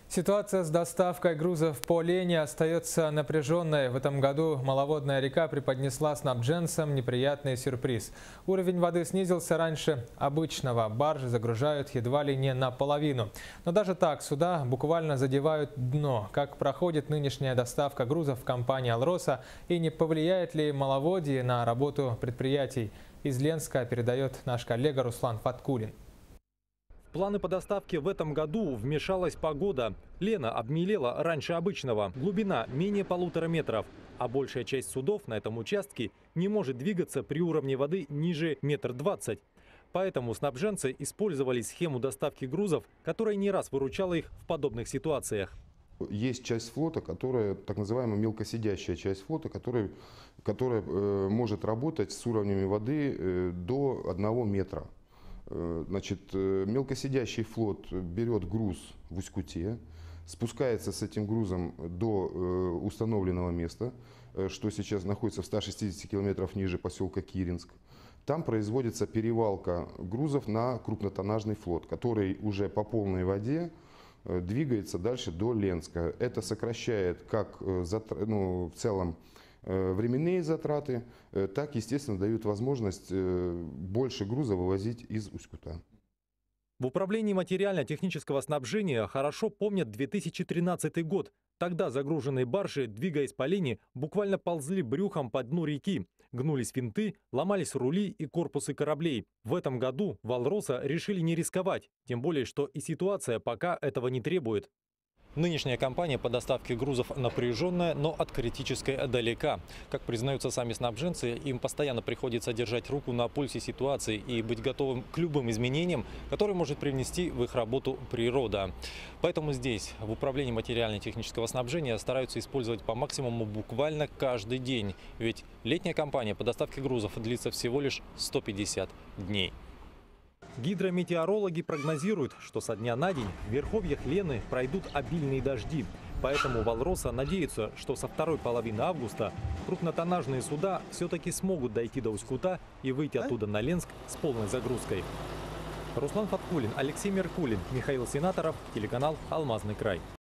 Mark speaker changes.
Speaker 1: Ситуация с доставкой грузов по Лене остается напряженной. В этом году маловодная река преподнесла снабженцам неприятный сюрприз. Уровень воды снизился раньше обычного. Баржи загружают едва ли не наполовину. Но даже так суда буквально задевают дно. Как проходит нынешняя доставка грузов в компании «Алроса» и не повлияет ли маловодье на работу предприятий? Из Ленска передает наш коллега Руслан Фаткулин.
Speaker 2: В планы по доставке в этом году вмешалась погода. Лена обмелела раньше обычного. Глубина менее 1,5 метров. А большая часть судов на этом участке не может двигаться при уровне воды ниже 1,20 м. Поэтому снабженцы использовали схему доставки грузов, которая не раз выручала их в подобных ситуациях.
Speaker 3: Есть часть флота, которая так называемая мелкосидящая часть флота, которая может работать с уровнями воды до 1 метра. Значит, мелкосидящий флот берет груз в Усть-Куте, спускается с этим грузом до установленного места, что сейчас находится в 160 километров ниже поселка Киринск. Там производится перевалка грузов на крупнотоннажный флот, который уже по полной воде двигается дальше до Ленска. Это сокращает как в целом временные затраты, так, естественно, дают возможность больше груза вывозить из Усть-Кута.
Speaker 2: В управлении материально-технического снабжения хорошо помнят 2013 год. Тогда загруженные баржи, двигаясь по Лене, буквально ползли брюхом по дну реки. Гнулись винты, ломались рули и корпусы кораблей. В этом году в «Алроса» решили не рисковать. Тем более, что и ситуация пока этого не требует. Нынешняя кампания по доставке грузов напряженная, но от критической далека. Как признаются сами снабженцы, им постоянно приходится держать руку на пульсе ситуации и быть готовым к любым изменениям, которые может привнести в их работу природа. Поэтому здесь, в управлении материально-технического снабжения, стараются использовать по максимуму буквально каждый день. Ведь летняя кампания по доставке грузов длится всего лишь 150 дней. Гидрометеорологи прогнозируют, что со дня на день в верховьях Лены пройдут обильные дожди. Поэтому в «Алроса» надеются, что со второй половины августа крупнотоннажные суда все-таки смогут дойти до Усть-Кута и выйти оттуда на Ленск с полной загрузкой. Руслан Фаткулин, Алексей Меркулин, Михаил Сенаторов, телеканал «Алмазный край».